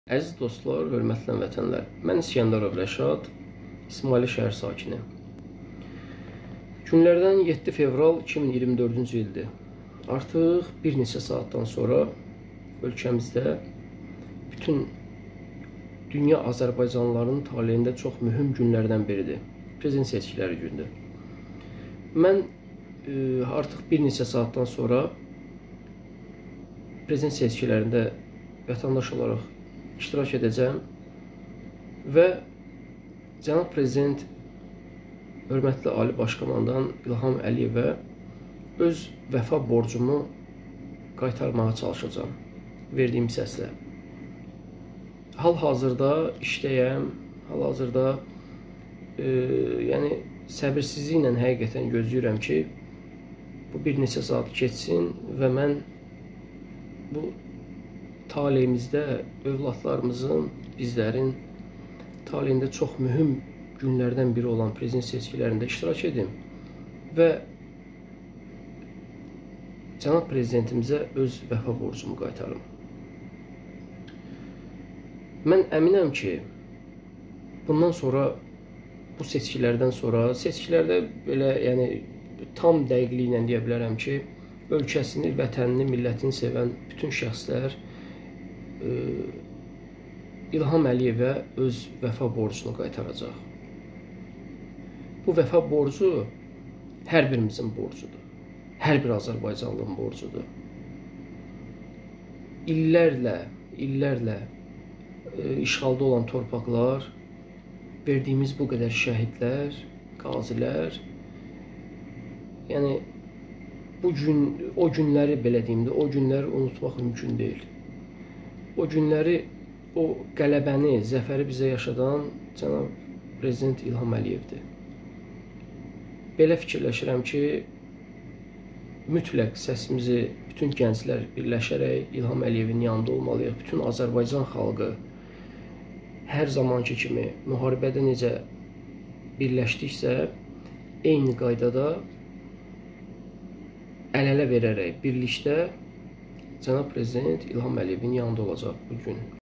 Əziz dostlar, hörmətli vətənlər, mən İsgəndarov Rəşad, İsmaili şəhər sakini. Günlərdən 7 fevral 2024-cü ildir. Artıq bir neçə saatdan sonra ölkəmizdə bütün dünya Azərbaycanlılarının taleyində çox mühüm günlərdən biridir. Prezident seçkiləri gündür. Mən artıq bir neçə saatdan sonra prezident seçkilərində vətəndaş olaraq iştirak edəcəm və cənab prezident hörmətli Ali Baş Komandan İlham Əliyevə öz vəfa borcumu qaytarmağa çalışacağam verdiyim səslə. Hal-hazırda işdəyəm, hal-hazırda yəni səbirsizliklə həqiqətən gözləyirəm ki, bu bir neçə saat keçsin və mən bu taleyimizdə övladlarımızın, bizlərin taleyində çox mühüm günlərdən biri olan prezident seçkilərində iştirak edim və cənab prezidentimizə öz vəfa borcumu qaytarım. Mən əminəm ki, bundan sonra, bu seçkilərdən sonra, seçkilərdə belə yəni tam dəqiqliklə deyə bilərəm ki, ölkəsini, vətənini, millətini sevən bütün şəxslər İlham Əliyevə öz vəfa borcunu qaytaracaq. Bu vəfa borcu hər birimizin borcudur. Hər bir Azərbaycanlının borcudur. İllərlə işğalda olan torpaqlar, verdiyimiz bu qədər şəhidlər, qazilər, yəni o günləri belə deyim də, o günləri unutmaq mümkün deyil. O günləri, o qələbəni, zəfəri bizə yaşadan cənab prezident İlham Əliyevdir. Belə fikirləşirəm ki, mütləq səsimizi bütün gənclər birləşərək İlham Əliyevin yanında olmalıyıq. Bütün Azərbaycan xalqı hər zamanki kimi müharibədə necə birləşdiksə, eyni qaydada əl-ələ verərək birlikdə cənab prezident İlham Əliyevin yanında olacaq bu gün.